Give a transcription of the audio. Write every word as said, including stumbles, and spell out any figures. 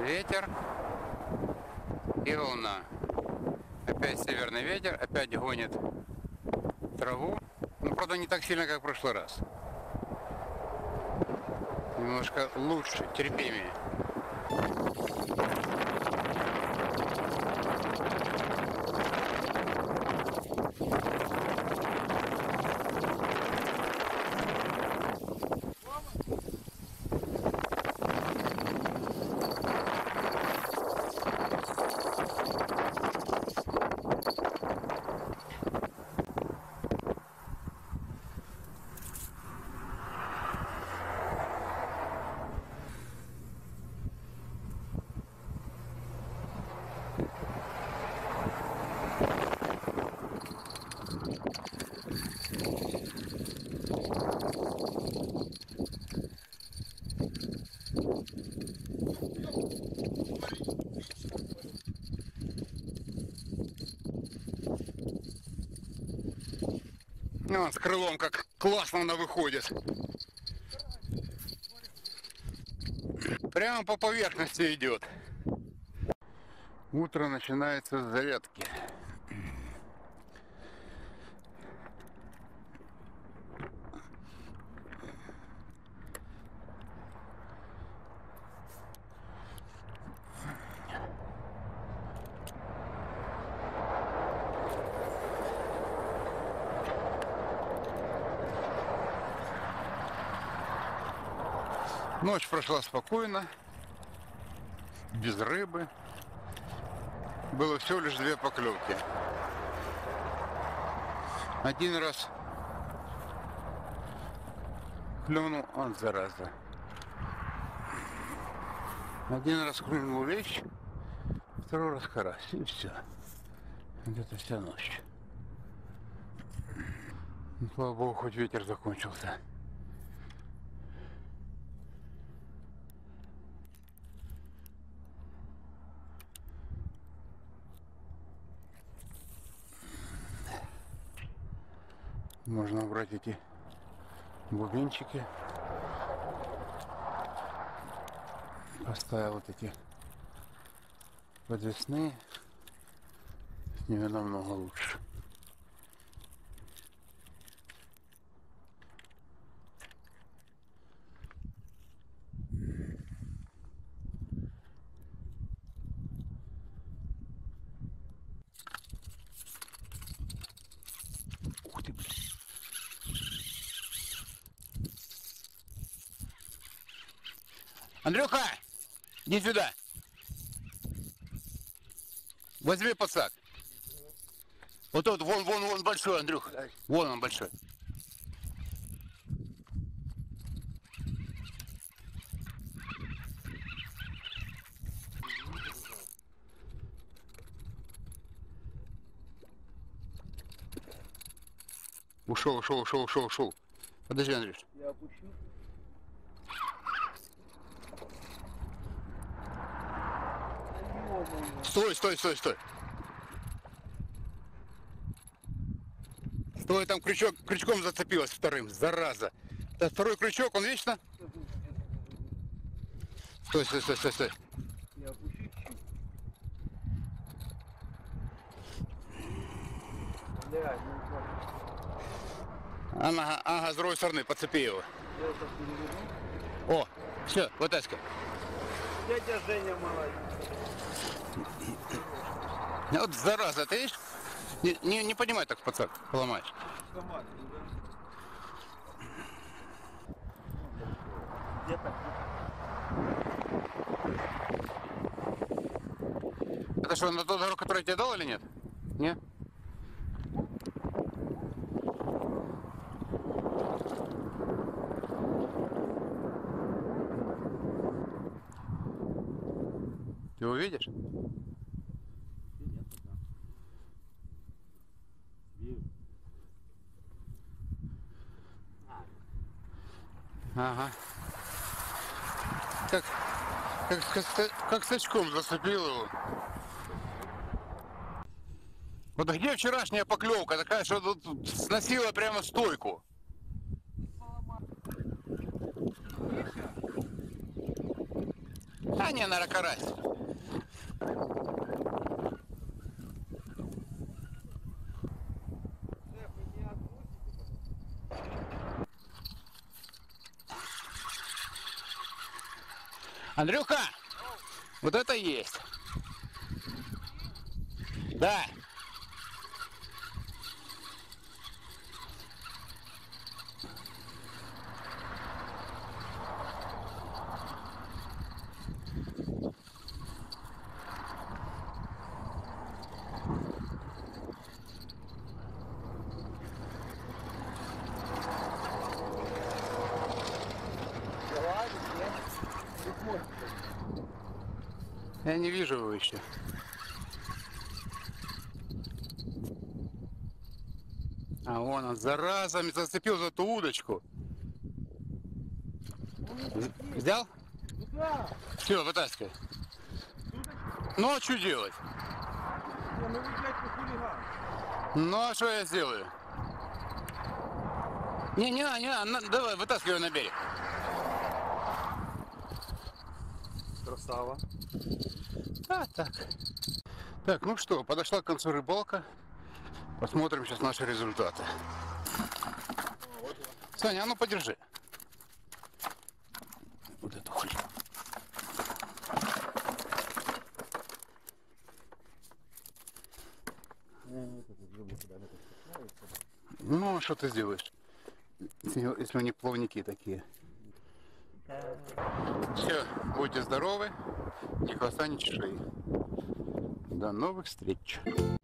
ветер и волна. Опять северный ветер, опять гонит траву. Ну, правда, не так сильно, как в прошлый раз. Немножко лучше, терпимее. Ну, с крылом как классно она выходит. Прямо по поверхности идет. Утро начинается с зарядки. Ночь прошла спокойно, без рыбы. Было всего лишь две поклевки. Один раз клюнул, он зараза. Один раз клюнул лещ, второй раз карась, и все. Где-то вся ночь. Ну, слава богу, хоть ветер закончился. Можно убрать эти бубенчики. Поставил вот эти подвесные. С ними намного лучше. Ух ты, блин. Андрюха, иди сюда. Возьми подсак. Вот тот, вон, вон, вон большой, Андрюха. Вон он большой. Ушел, ушел, ушел, ушел, ушел. Подожди, Андрюш. Я опущу. Стой, стой, стой, стой. Стой, там крючок, крючком зацепилась вторым, зараза. Да, второй крючок, он вечно? Стой, стой, стой, стой, стой. Я опущу чуть-чуть. Блядь, ну хватит. Ага, ага, с другой стороны, подцепи его. Я это переверну. О, все, вытаскивай. Дядя Женя молодец. Вот зараза, ты видишь? Не, не, не поднимай так подсак, поломаешь. Сломать, да? Где-то. Это что, на тот дорогу, который я тебе дал или нет? Нет? Ты его видишь? Ага. Как, как, как, как с очком зацепил его. Вот где вчерашняя поклевка такая, что тут сносила прямо стойку? А, не, наверное, карась. Андрюха, вот это есть. Да. Я не вижу его еще. А вон он, зараза, зацепил за эту удочку. Взял? Да. Все, вытаскивай. Ну а что делать? Не, ну вы, блядь, вы хулиган. Ну а что я сделаю? Не, не, не, на, давай, вытаскивай на берег. Красава. А, так. Так, ну что, подошла к концу рыбалка. Посмотрим сейчас наши результаты. Саня, а ну подержи. Вот эту хуйню. Ну, а что ты сделаешь, если если у них плавники такие? Все, будьте здоровы, ни хвоста, ни чешуи. До новых встреч.